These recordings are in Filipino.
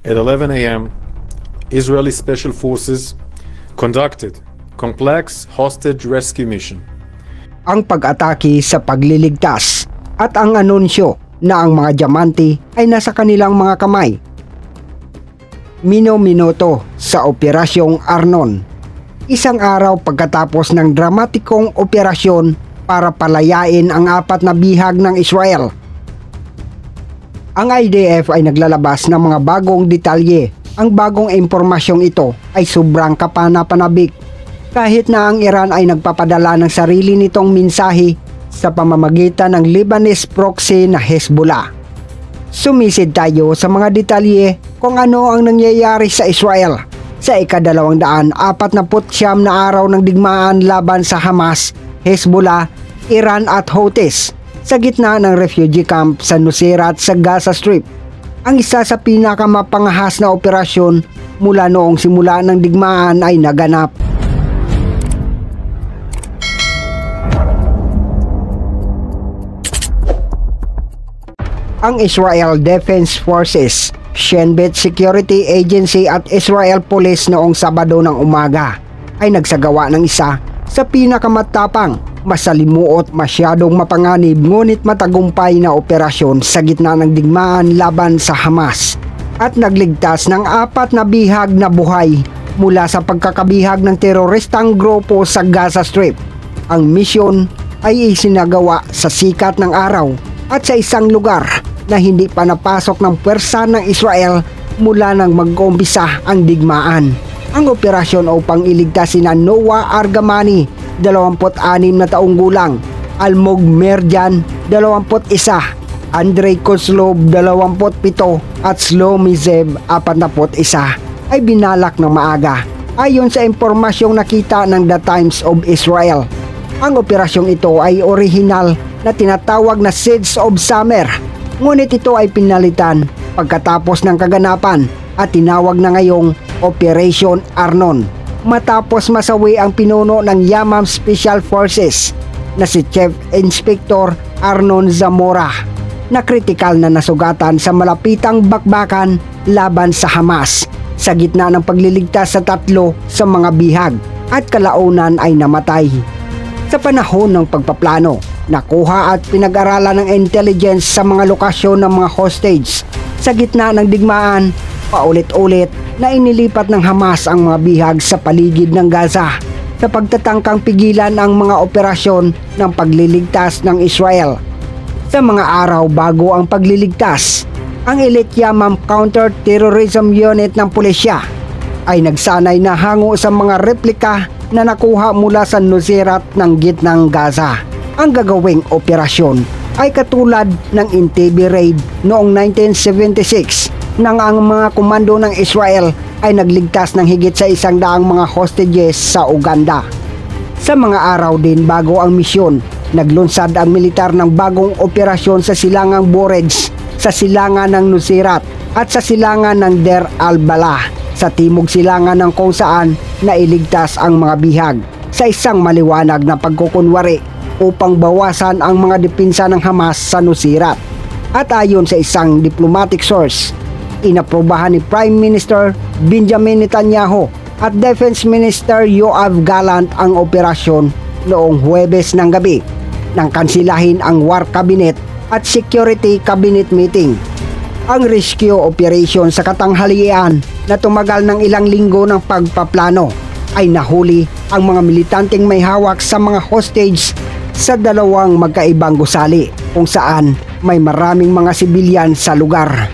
at 11 a.m., Israeli Special Forces conducted complex hostage rescue mission. Ang pag-atake sa pagliligtas at ang anunsyo na ang mga diamante ay nasa kanilang mga kamay. Minuto sa Operasyong Arnon. Isang araw pagkatapos ng dramatikong operasyon para palayain ang 4 na bihag ng Israel. Ang IDF ay naglalabas ng mga bagong detalye. Ang bagong impormasyong ito ay sobrang kapana-panabik. Kahit na ang Iran ay nagpapadala ng sarili nitong mensahe sa pamamagitan ng Lebanese proxy na Hezbollah. Sumisid tayo sa mga detalye kung ano ang nangyayari sa Israel sa ika-249 na araw ng digmaan laban sa Hamas, Hezbollah, Iran at Houthis sa gitna ng refugee camp sa Nuseirat sa Gaza Strip. Ang isa sa pinakamapangahas na operasyon mula noong simula ng digmaan ay naganap. Ang Israel Defense Forces, Shin Bet Security Agency at Israel Police noong Sabado ng umaga ay nagsagawa ng isa sa pinakamatapang, masalimuot, masyadong mapanganib ngunit matagumpay na operasyon sa gitna ng digmaan laban sa Hamas at nagligtas ng 4 na bihag na buhay mula sa pagkakabihag ng teroristang grupo sa Gaza Strip. Ang misyon ay isinagawa sa sikat ng araw at sa isang lugar na hindi pa napasok ng pwersa ng Israel mula nang mag-umpisa ang digmaan. Ang operasyon upang iligtas sina Noah Argamani, 26 na taong gulang, Almog Merjan, 21, Andrei Kozlov, 27 at Shlomi Zev, 41 ay binalak ng maaga ayon sa impormasyong nakita ng The Times of Israel. Ang operasyong ito ay orihinal na tinatawag na Seeds of Summer, ngunit ito ay pinalitan pagkatapos ng kaganapan at tinawag na ngayong Operation Arnon matapos masawi ang pinuno ng Yamam Special Forces na si Chief Inspector Arnon Zamora na kritikal na nasugatan sa malapitang bakbakan laban sa Hamas sa gitna ng pagliligtas sa 3 sa mga bihag at kalaunan ay namatay. Sa panahon ng pagpaplano, nakuha at pinag-aralan ng intelligence sa mga lokasyon ng mga hostage sa gitna ng digmaan, paulit-ulit na inilipat ng Hamas ang mga bihag sa paligid ng Gaza sa pagtatangkang pigilan ang mga operasyon ng pagliligtas ng Israel. Sa mga araw bago ang pagliligtas, ang Elite Yamam Counter-Terrorism Unit ng pulisya ay nagsanay na hango sa mga replika na nakuha mula sa Nuseirat ng gitnang Gaza. Ang gagawing operasyon ay katulad ng Entebbe Raid noong 1976 nang ang mga komando ng Israel ay nagligtas ng higit sa 100 mga hostages sa Uganda. Sa mga araw din bago ang misyon, naglunsad ang militar ng bagong operasyon sa silangang Borej, sa silangan ng Nuseirat at sa silangan ng Der al-Balah sa timog silangan ng kung saan nailigtas ang mga bihag sa isang maliwanag na pagkukunwari upang bawasan ang mga depensa ng Hamas sa Nuseirat. At ayon sa isang diplomatic source, inaprobahan ni Prime Minister Benjamin Netanyahu at Defense Minister Yoav Gallant ang operasyon noong Huwebes ng gabi nang kansilahin ang War Cabinet at Security Cabinet meeting. Ang rescue operation sa katanghalian na tumagal ng ilang linggo ng pagpaplano ay nahuli ang mga militanteng may hawak sa mga hostage sa 2 magkaibang gusali kung saan may maraming mga sibilyan sa lugar.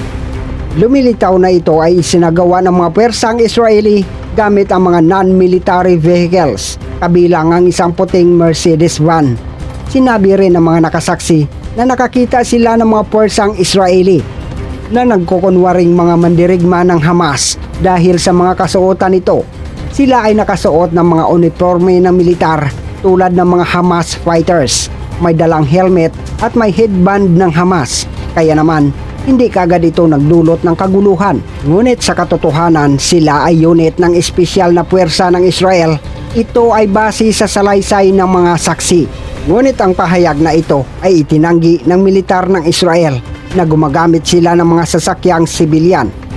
Lumilitaw na ito ay isinagawa ng mga pwersang Israeli gamit ang mga non-military vehicles, kabilang ang isang puting Mercedes van. Sinabi rin ng mga nakasaksi na nakakita sila ng mga pwersang Israeli na nagkukunwaring mga mandirigma ng Hamas dahil sa mga kasuotan nito. Sila ay nakasuot ng mga uniforme ng militar tulad ng mga Hamas fighters, may dalang helmet at may headband ng Hamas. Kaya naman, hindi kagad ito nagdulot ng kaguluhan. Ngunit sa katotohanan, sila ay unit ng espesyal na puwersa ng Israel. Ito ay base sa salaysay ng mga saksi. Ngunit ang pahayag na ito ay itinanggi ng militar ng Israel na gumagamit sila ng mga sasakyang sibilyan.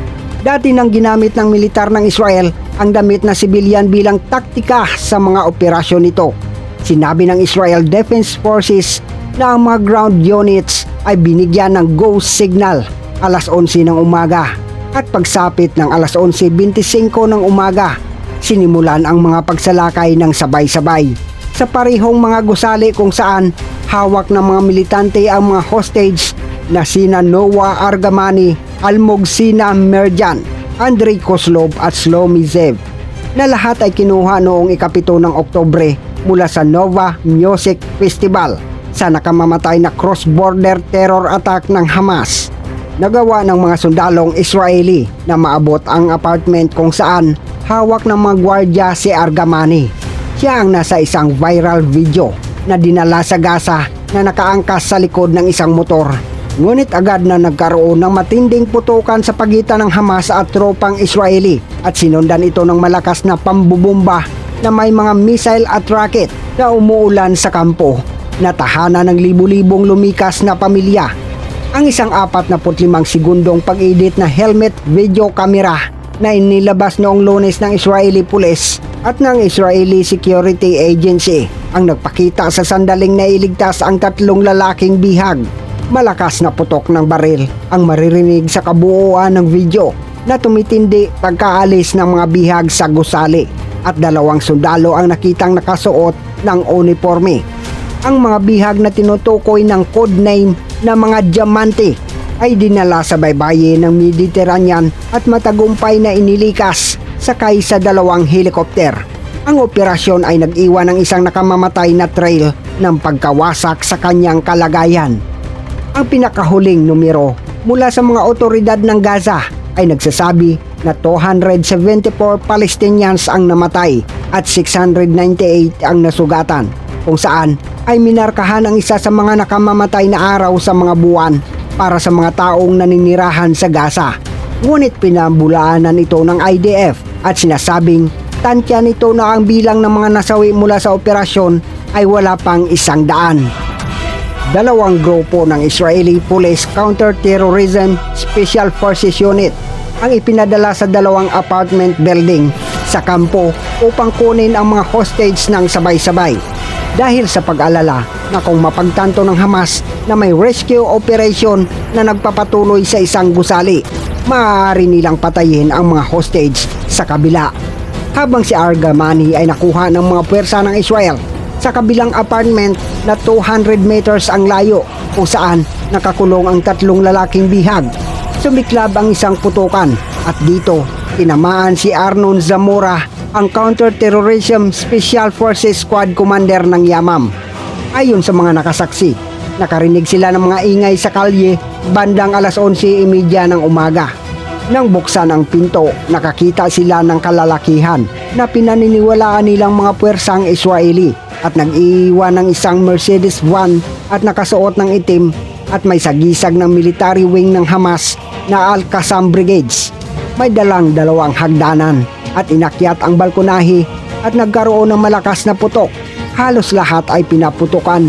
Dati nang ginamit ng militar ng Israel ang damit na sibilyan bilang taktika sa mga operasyon nito. Sinabi ng Israel Defense Forces na ang mga ground units ay binigyan ng go signal alas 11 ng umaga at pagsapit ng alas 11:25 ng umaga, sinimulan ang mga pagsalakay ng sabay-sabay sa parehong mga gusali kung saan hawak ng mga militante ang mga hostage na sina Noah Argamani, Almog Sina Merjan, Andrei Kozlov at Shlomi Zev na lahat ay kinuha noong ika-7 ng Oktubre mula sa Nova Music Festival sa nakamamatay na cross-border terror attack ng Hamas. Nagawa ng mga sundalong Israeli na maabot ang apartment kung saan hawak ng mga gwardya si Argamani. Siya ang nasa isang viral video na dinala sa Gaza na nakaangkas sa likod ng isang motor. Ngunit agad na nagkaroon ng matinding putukan sa pagitan ng Hamas at tropang Israeli at sinundan ito ng malakas na pambubomba na may mga missile at rocket na umuulan sa kampo na tahanan ng libu-libong lumikas na pamilya. Ang isang 45 segundong pag-edit na helmet video camera na inilabas noong Lunes ng Israeli Police at ng Israeli Security Agency ang nagpakita sa sandaling nailigtas ang 3 lalaking bihag. Malakas na putok ng baril ang maririnig sa kabuuan ng video na tumitindi pagkaalis ng mga bihag sa gusali at 2 sundalo ang nakitang nakasuot ng uniforme. Ang mga bihag na tinutukoy ng codename na mga Diamante ay dinala sa baybayin ng Mediterranean at matagumpay na inilikas sakay sa 2 helikopter. Ang operasyon ay nag-iwan ng isang nakamamatay na trail ng pagkawasak sa kanyang kalagayan. Ang pinakahuling numero mula sa mga otoridad ng Gaza ay nagsasabi na 274 Palestinians ang namatay at 698 ang nasugatan, kung saan ay minarkahan ang isa sa mga nakamamatay na araw sa mga buwan para sa mga taong naninirahan sa Gaza. Ngunit pinambulaanan ito ng IDF at sinasabing tantya nito na ang bilang ng mga nasawi mula sa operasyon ay wala pang 100. 2 grupo ng Israeli Police Counter-Terrorism Special Forces Unit ang ipinadala sa 2 apartment building sa kampo upang kunin ang mga hostage ng sabay-sabay dahil sa pag-alala na kung mapagtanto ng Hamas na may rescue operation na nagpapatuloy sa isang gusali, maaari nilang patayin ang mga hostage sa kabila. Habang si Argamani ay nakuha ng mga puwersa ng Israel sa kabilang apartment na 200 meters ang layo kung saan nakakulong ang 3 lalaking bihag. Sumiklab ang isang putukan at dito tinamaan si Arnon Zamora, ang Counter-Terrorism Special Forces Squad Commander ng Yamam. Ayon sa mga nakasaksi, nakarinig sila ng mga ingay sa kalye bandang alas 11:30 ng umaga. Nang buksan ang pinto, nakakita sila ng kalalakihan na pinaniniwalaan nilang mga puwersang Israeli at nag-iiwan ng isang Mercedes van at nakasuot ng itim at may sagisag ng military wing ng Hamas na Al-Qassam Brigades. May dalang 2 hagdanan at inakyat ang balkonahe at nagkaroon ng malakas na putok. Halos lahat ay pinaputukan.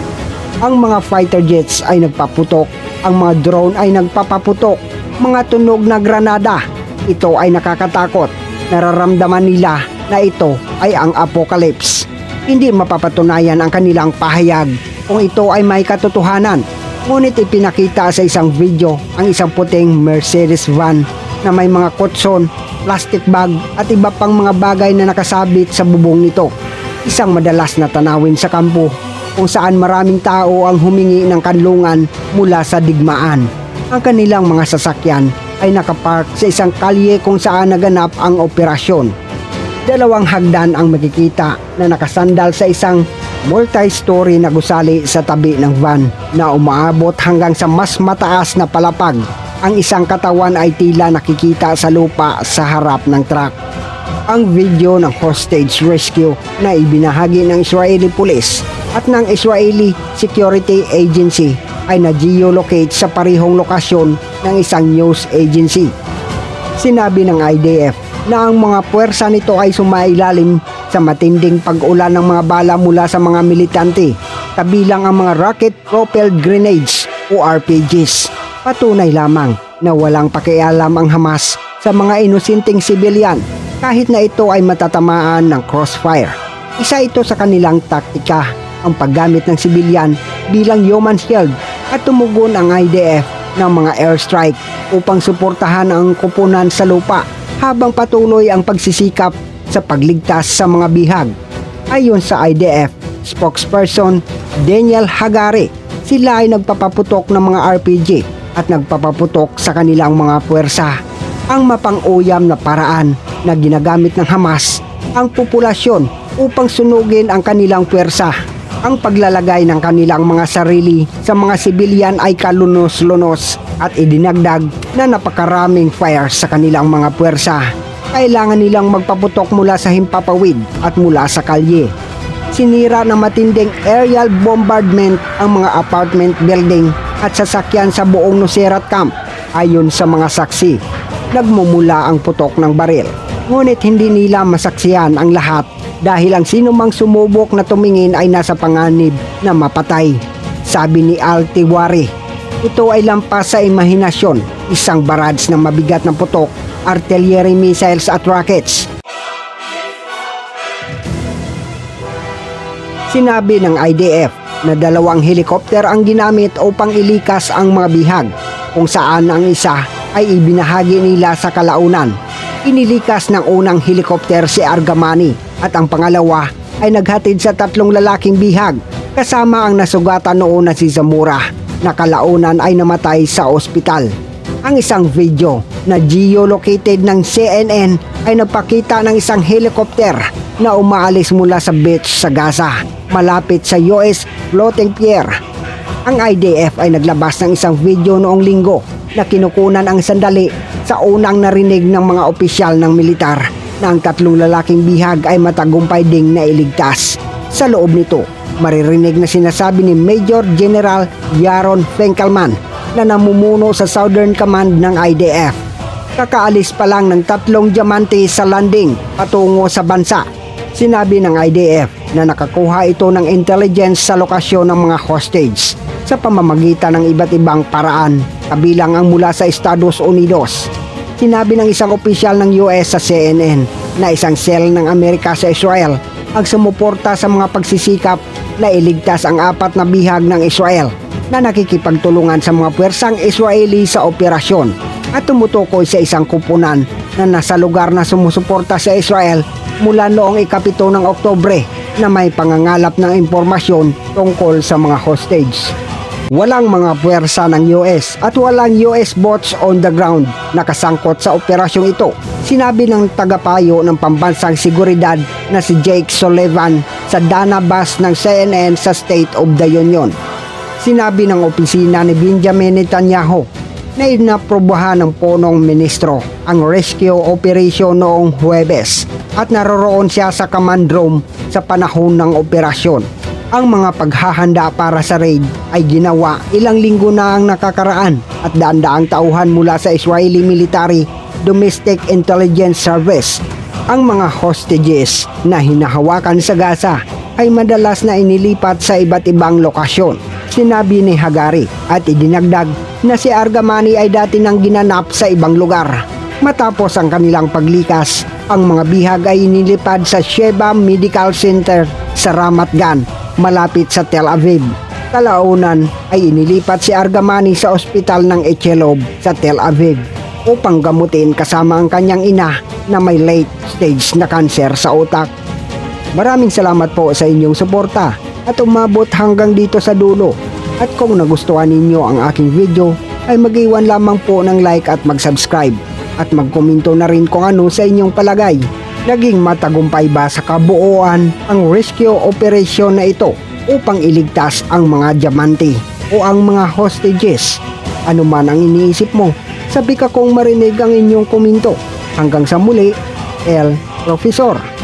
Ang mga fighter jets ay nagpaputok, ang mga drone ay nagpapaputok, mga tunog na granada. Ito ay nakakatakot. Nararamdaman nila na ito ay ang apocalypse. Hindi mapapatunayan ang kanilang pahayag kung ito ay may katotohanan. Ngunit ipinakita sa isang video ang isang puting Mercedes van na may mga kutson, plastic bag at iba pang mga bagay na nakasabit sa bubong nito. Isang madalas na tanawin sa kampo kung saan maraming tao ang humingi ng kanlungan mula sa digmaan. Ang kanilang mga sasakyan ay nakapark sa isang kalye kung saan naganap ang operasyon. 2 hagdan ang makikita na nakasandal sa isang multi-story na gusali sa tabi ng van na umaabot hanggang sa mas mataas na palapag. Ang isang katawan ay tila nakikita sa lupa sa harap ng truck. Ang video ng hostage rescue na ibinahagi ng Israeli Police at ng Israeli Security Agency ay na-geolocate sa parehong lokasyon ng isang news agency. Sinabi ng IDF na ang mga puwersa nito ay sumailalim sa matinding pag-ulan ng mga bala mula sa mga militante, kabilang ang mga rocket-propelled grenades o RPGs. Patunay lamang na walang pakialam ang Hamas sa mga inosenteng sibilyan kahit na ito ay matatamaan ng crossfire. Isa ito sa kanilang taktika, ang paggamit ng sibilyan bilang human shield at tumugon ang IDF ng mga airstrike upang suportahan ang koponan sa lupa habang patuloy ang pagsisikap sa pagligtas sa mga bihag. Ayon sa IDF spokesperson Daniel Hagari, sila ay nagpapaputok ng mga RPG at nagpapaputok sa kanilang mga puwersa. Ang mapang-uyam na paraan na ginagamit ng Hamas ang populasyon upang sunugin ang kanilang puwersa. Ang paglalagay ng kanilang mga sarili sa mga sibilyan ay kalunos-lunos at idinagdag na napakaraming fire sa kanilang mga puwersa. Kailangan nilang magpaputok mula sa himpapawid at mula sa kalye. Sinira ng matinding aerial bombardment ang mga apartment building at sasakyan sa buong Nuseirat Camp. Ayon sa mga saksi, nagmumula ang putok ng baril. Ngunit hindi nila masaksiyan ang lahat dahil ang sinumang sumubok na tumingin ay nasa panganib na mapatay. Sabi ni Al-Tiwari, ito ay lampas sa imahinasyon, isang barrage ng mabigat na putok, artillery missiles at rockets. Sinabi ng IDF na 2 helikopter ang ginamit upang ilikas ang mga bihag, kung saan ang isa ay ibinahagi nila sa kalaunan. Inilikas ng unang helikopter si Argamani at ang pangalawa ay naghatid sa 3 lalaking bihag kasama ang nasugatan noon na si Zamora na kalaunan ay namatay sa ospital. Ang isang video na geolocated ng CNN ay nagpakita ng isang helicopter na umaalis mula sa beach sa Gaza malapit sa US floating pier. Ang IDF ay naglabas ng isang video noong linggo na kinukunan ang sandali sa unang narinig ng mga opisyal ng militar na ang 3 lalaking bihag ay matagumpay ding nailigtas. Sa loob nito, maririnig na sinasabi ni Major General Yaron Fenkelman na namumuno sa Southern Command ng IDF. Kakaalis pa lang ng 3 diamante sa landing patungo sa bansa. Sinabi ng IDF na nakakuha ito ng intelligence sa lokasyon ng mga hostage sa pamamagitan ng iba't ibang paraan, kabilang ang mula sa Estados Unidos. Sinabi ng isang opisyal ng US sa CNN na isang cell ng Amerika sa Israel ang sumuporta sa mga pagsisikap na iligtas ang 4 na bihag ng Israel na nakikipagtulungan sa mga puwersang Israeli sa operasyon at tumutukoy sa isang kupunan na nasa lugar na sumusuporta sa Israel mula noong 7 ng Oktubre na may pangangalap ng impormasyon tungkol sa mga hostage. Walang mga puwersa ng US at walang US boats on the ground na kasangkot sa operasyong ito. Sinabi ng tagapayo ng pambansang seguridad na si Jake Sullivan sa Dana Bus ng CNN sa State of the Union. Sinabi ng opisina ni Benjamin Netanyahu na inaprobahan ng punong ministro ang rescue operation noong Huwebes at naroroon siya sa command room sa panahon ng operasyon. Ang mga paghahanda para sa raid ay ginawa ilang linggo na ang nakakaraan at daan-daang tauhan mula sa Israeli Military Domestic Intelligence Service. Ang mga hostages na hinahawakan sa Gaza ay madalas na inilipat sa iba't ibang lokasyon. Sinabi ni Hagari at idinagdag na si Argamani ay dati nang ginanap sa ibang lugar. Matapos ang kanilang paglikas, ang mga bihag ay inilipad sa Sheba Medical Center sa Ramat Gan, malapit sa Tel Aviv. Kalaunan ay inilipat si Argamani sa ospital ng Echelov sa Tel Aviv upang gamutin kasama ang kanyang ina na may late stage na kanser sa utak. Maraming salamat po sa inyong suporta at umabot hanggang dito sa dulo. At kung nagustuhan ninyo ang aking video ay mag-iwan lamang po ng like at mag-subscribe at magkomento na rin kung ano sa inyong palagay. Naging matagumpay ba sa kabuuan ang rescue operation na ito upang iligtas ang mga diamante o ang mga hostages? Ano man ang iniisip mo, sabi ka kong marinig ang inyong komento. Hanggang sa muli, El Profesor.